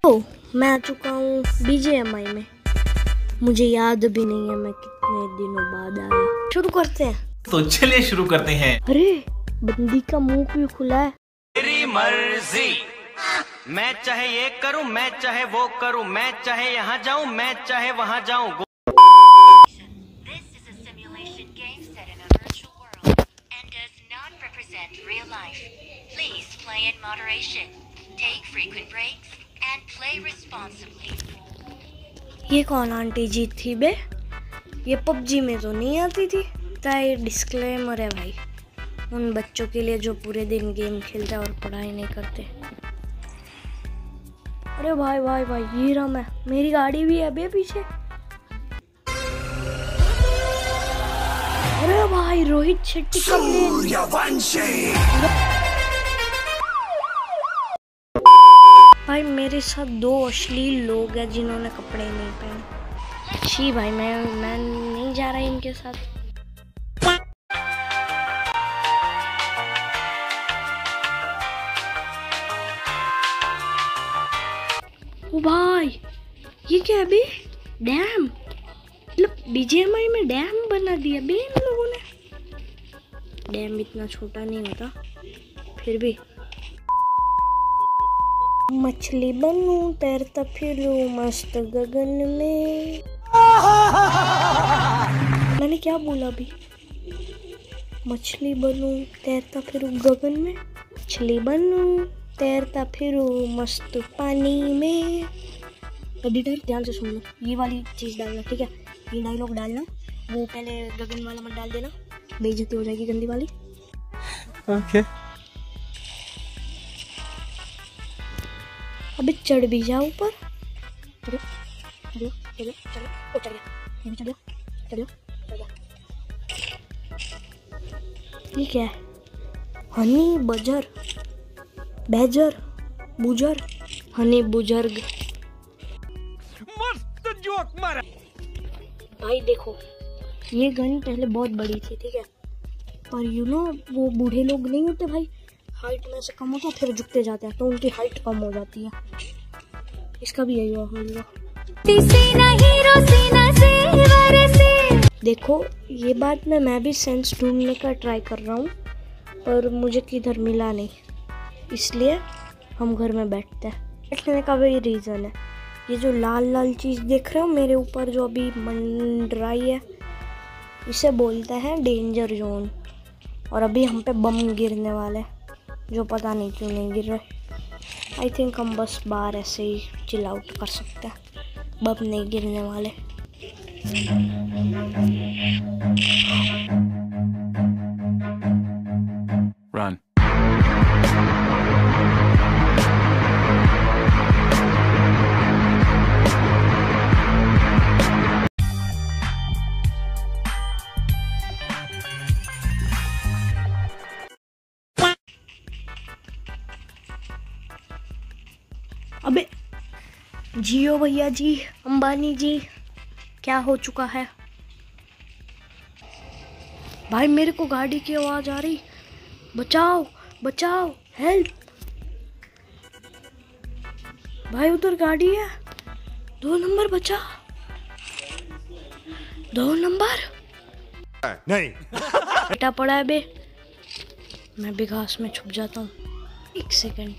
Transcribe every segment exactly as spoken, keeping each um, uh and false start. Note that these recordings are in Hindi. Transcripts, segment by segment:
ओ, मैं आ चुका हूँ बीजीएमआई में। मुझे याद भी नहीं है मैं कितने दिनों बाद आया। शुरू करते हैं। तो चलिए शुरू करते हैं। अरे बंदी का मुंह क्यों खुला है? मेरी मर्जी, मैं चाहे ये करूं, मैं चाहे वो करूं, मैं चाहे यहाँ जाऊं, मैं चाहे वहाँ जाऊं। ये कौन आंटी जी थी बे? ये पबजी में तो नहीं आती थी। ये डिस्क्लेमर है भाई उन बच्चों के लिए जो पूरे दिन गेम खेलते और पढ़ाई नहीं करते। अरे भाई भाई भाई ये रहा मैं, मेरी गाड़ी भी है बे पीछे। अरे भाई रोहित शेट्टी का प्लेन। भाई मेरे साथ दो अश्लील लोग हैं जिन्होंने कपड़े नहीं पहने। छी भाई मैं मैं नहीं जा रहा इनके साथ। ओ भाई ये क्या है बे? डैम, मतलब बीजीएमआई में डैम बना दिया बे इन लोगों ने। डैम इतना छोटा नहीं होता फिर भी। मछली बनूं तैरता फिरूं मस्त गगन में। मैंने क्या बोला अभी? मछली बनूं तैरता फिरूं गगन में, मछली बनूं तैरता फिरूं मस्त पानी में। एडिटर ध्यान से सुन लो, ये वाली चीज डालना ठीक है। ये डायलॉग डालना, वो पहले गगन वाला मत डाल देना, बेइज्जती हो जाएगी गंदी वाली। ओके। अबे चढ़ भी जा ऊपर। चलो चलो चलो चलो, ओ चढ़ गया, ये भी चढ़ गया, चढ़ गया, चढ़ गया। ये क्या है? हनी बजर, बेजर, बुजर, हनी बुजर्ग। मस्त जोक मारा। भाई देखो ये गन पहले बहुत बड़ी थी ठीक है, पर यू नो वो बूढ़े लोग नहीं होते भाई, हाइट में से कम होता फिर झुकते जाते हैं तो उनकी हाइट कम हो जाती है। इसका भी यही होगा। देखो ये बात में मैं भी सेंस ढूंढने का ट्राई कर रहा हूँ पर मुझे किधर मिला नहीं, इसलिए हम घर में बैठते हैं। बैठने का भी रीज़न है, ये जो लाल लाल चीज़ देख रहे हो मेरे ऊपर जो अभी मंडराई है, इसे बोलते हैं डेंजर जोन। और अभी हम पे बम गिरने वाले हैं जो पता नहीं क्यों नहीं गिर रहे। आई थिंक हम बस बाहर ऐसे ही चिल आउट कर सकते हैं, बम नहीं गिरने वाले। Run. अबे जियो भैया जी, अंबानी जी, क्या हो चुका है भाई? मेरे को गाड़ी की आवाज आ रही, बचाओ बचाओ हेल्प। भाई उधर गाड़ी है, दो नंबर बचा, दो नंबर नहीं बेटा पड़ा है बे। मैं भी घास में छुप जाता हूँ। एक सेकंड,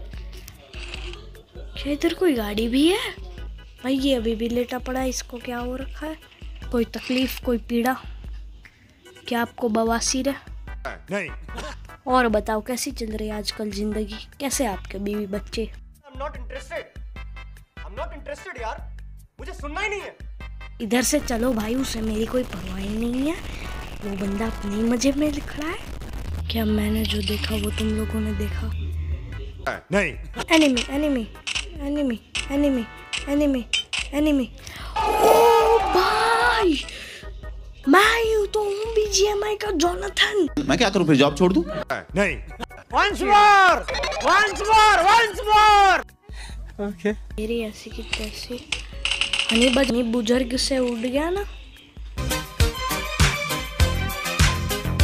क्या इधर कोई गाड़ी भी है? भाई ये अभी भी लेटा पड़ा है, इसको क्या हो रखा है? कोई तकलीफ, कोई पीड़ा? क्या आपको बवासीर है? नहीं। और बताओ कैसी चल रही है आजकल जिंदगी, कैसे आपके बीवी बच्चे? I'm not interested. I'm not interested यार, मुझे सुनना ही नहीं है। इधर से चलो भाई, उसे मेरी कोई परवाह ही नहीं है, वो बंदा अपने मजे में खड़ा है। क्या मैंने जो देखा वो तुम लोगों ने देखा? नहीं। Enemy enemy enemy enemy enemy enemy. ओ भाई मैं यूं तो हूँ बीजीएमआई का जोनाथन। मैं क्या करूँ फिर, जॉब छोड़ दूँ? नहीं। Once more, once more, once more. Okay. मेरी ऐसी की तैसी हनी बजनी बुजुर्ग से उड़ गया ना।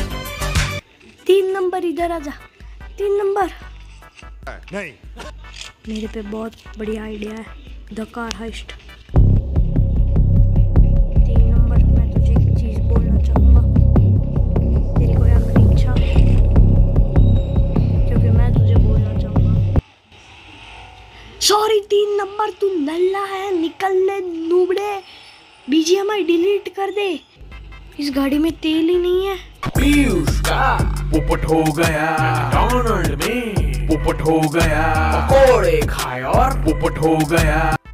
तीन नंबर इधर आजा, तीन नंबर। नहीं। मेरे पे बहुत बढ़िया आइडिया है, द कार हाइस्ट। तीन नंबर, मैं तुझे एक चीज बोलना चाहूंगा, तेरी कोई आखिरी इच्छा? क्योंकि मैं तुझे बोलना चाहूंगा। सॉरी तीन नंबर, तू नल्ला है, निकल ले नूबड़े, बीजीएमआई डिलीट कर दे, इस गाड़ी में तेल ही नहीं है। पीयूष का पोपट हो गया, डोनाल्ड में पोपट हो गया, पकोड़े खाए और पोपट हो गया।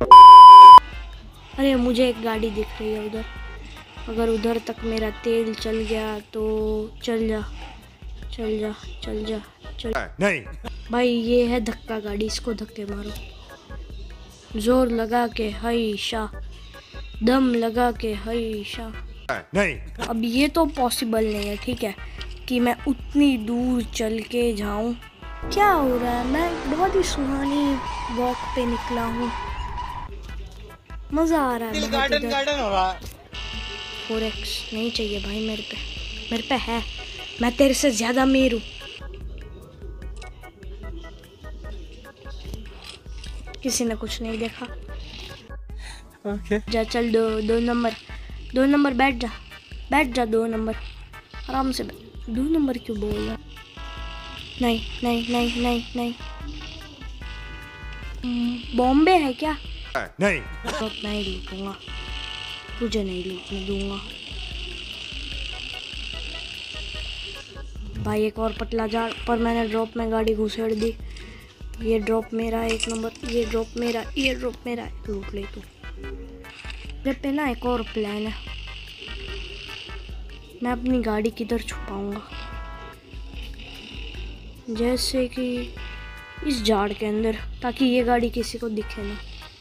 अरे मुझे एक गाड़ी दिख रही है उधर, अगर उधर तक मेरा तेल चल गया तो चल जा चल जा चल जा चल। नहीं भाई ये है धक्का गाड़ी, इसको धक्के मारो, जोर लगा के हाय शाह, दम लगा के हाय शाह। नहीं अब ये तो पॉसिबल नहीं है, ठीक है, कि मैं उतनी दूर चल के जाऊं। क्या हो रहा है, मैं बहुत ही सुहानी वॉक पे निकला हूँ, मजा आ रहा है। गार्डन गार्डन हो रहा है। फोर एक्स नहीं चाहिए भाई मेरे पे, मेरे पे है, मैं तेरे से ज्यादा अमीर हूँ। किसी ने कुछ नहीं देखा। Okay. जा चल, दो दो नंबर, दो नंबर बैठ जा, बैठ जा दो नंबर, आराम से बैठ। दो नंबर क्यों बोल रहा? नहीं नहीं नहीं नहीं नहीं, बॉम्बे है क्या? नहीं ड्रॉप नहीं लूटूंगा, तुझे नहीं लूटने दूंगा भाई। एक और पतला जा, पर मैंने ड्रॉप में गाड़ी घुसेड़ दी। ये ड्रॉप मेरा एक नंबर, ये ड्रॉप मेरा, ये ड्रॉप मेरा, लूट ले तू। मेरे पे ना एक और प्लान है, मैं अपनी गाड़ी किधर छुपाऊंगा, जैसे कि इस झाड़ के अंदर, ताकि ये गाड़ी किसी को दिखे ना।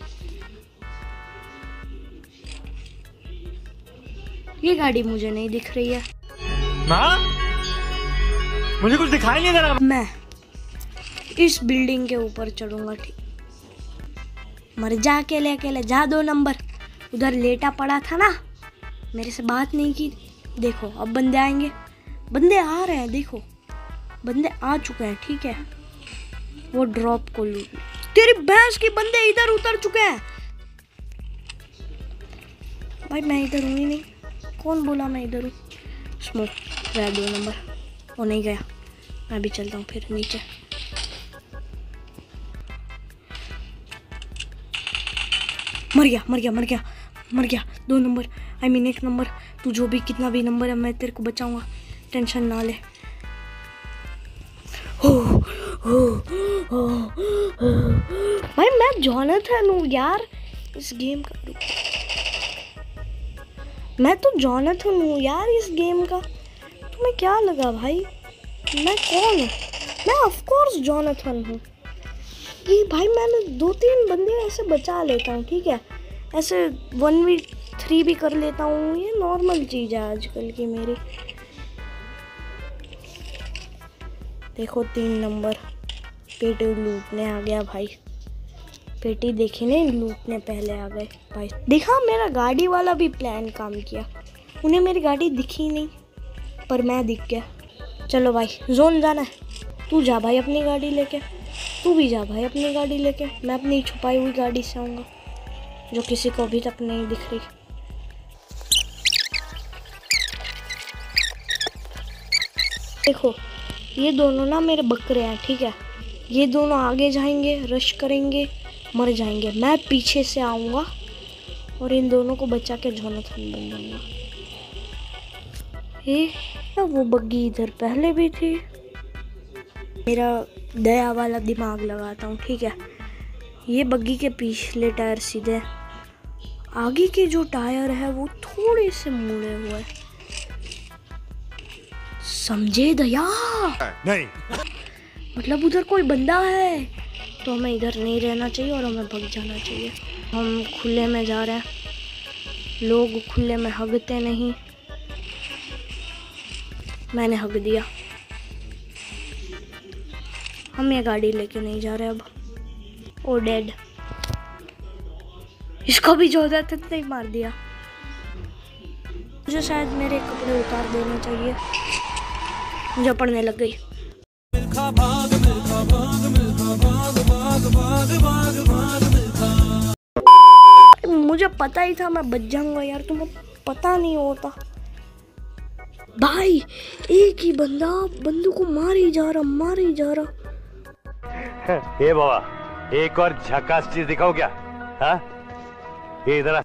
ये गाड़ी मुझे नहीं दिख रही है ना, मुझे कुछ दिखाई नहीं दे रहा। मैं इस बिल्डिंग के ऊपर चढ़ूंगा, ठीक? मर जा अकेले अकेले, जा दो नंबर, उधर लेटा पड़ा था ना, मेरे से बात नहीं की। देखो अब बंदे आएंगे, बंदे आ रहे हैं, देखो बंदे आ चुके हैं, ठीक है। वो ड्रॉप को लूट, तेरी भैंस की बंदे इधर उतर चुके हैं। भाई मैं इधर हूँ ही नहीं, कौन बोला मैं इधर हूँ? स्मोक गया दो नंबर, वो नहीं गया, मैं भी चलता हूँ फिर नीचे। मर गया मर गया मर गया मर गया दो नंबर, आई मीन एक नंबर। तू जो भी कितना भी नंबर है, मैं तेरे को बचाऊंगा, टेंशन ना ले। हो हो हो हो भाई मैं जोनाथन हूँ यार, इस गेम का, मैं तो जोनाथन हूँ यार इस गेम का। तुम्हें क्या लगा भाई, मैं कौन हूँ? मैं ऑफ कोर्स जोनाथन हूँ। ये भाई मैंने दो तीन बंदे ऐसे बचा लेता हूँ, ठीक है, ऐसे वन वी थ्री भी कर लेता हूँ, ये नॉर्मल चीज़ है आजकल की मेरी। देखो तीन नंबर पेटी लूटने आ गया भाई, पेटी देखी नहीं, लूटने पहले आ गए भाई। देखा मेरा गाड़ी वाला भी प्लान काम किया, उन्हें मेरी गाड़ी दिखी नहीं पर मैं दिख गया। चलो भाई जोन जाना है, तू जा भाई अपनी गाड़ी लेके, तू भी जा भाई अपनी गाड़ी लेके, मैं अपनी छुपाई हुई गाड़ी से आऊँगा जो किसी को अभी तक नहीं दिख रही। देखो ये दोनों ना मेरे बकरे हैं, ठीक है, ये दोनों आगे जाएंगे, रश करेंगे, मर जाएंगे, मैं पीछे से आऊँगा और इन दोनों को बचा के जोनाथन बन जाऊँगा। ये वो बग्गी इधर पहले भी थी, मेरा दया वाला दिमाग लगाता हूँ, ठीक है। ये बग्गी के पिछले टायर सीधे, आगे के जो टायर है वो थोड़े से मुड़े हुए, समझे दया? नहीं मतलब उधर कोई बंदा है तो हमें इधर नहीं रहना चाहिए और हमें भाग जाना चाहिए। हम खुले में जा रहे हैं, लोग खुले में हगते नहीं, मैंने हग दिया। हम ये गाड़ी लेके नहीं जा रहे अब। ओ डेड, इसको भी जोधा तक नहीं मार दिया। मुझे शायद मेरे कपड़े उतार देने चाहिए, मुझे पड़ने लग गई। मुझे पता ही था मैं बच जाऊंगा यार, तुम्हें पता नहीं होता भाई। एक ही बंदा बंदूक को मार ही जा रहा, मार ही जा रहा। ए बाबा, एक और झकास चीज दिखाओ क्या? हाँ, ये इधर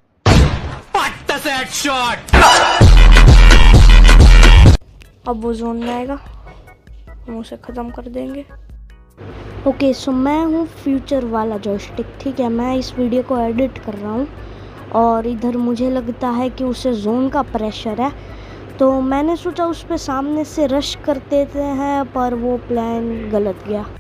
अब वो जोन में आएगा, हम उसे ख़त्म कर देंगे। ओके सो मैं हूँ फ्यूचर वाला जॉयस्टिक, ठीक है। मैं इस वीडियो को एडिट कर रहा हूँ और इधर मुझे लगता है कि उसे जोन का प्रेशर है, तो मैंने सोचा उस पर सामने से रश कर देते हैं, पर वो प्लान गलत गया।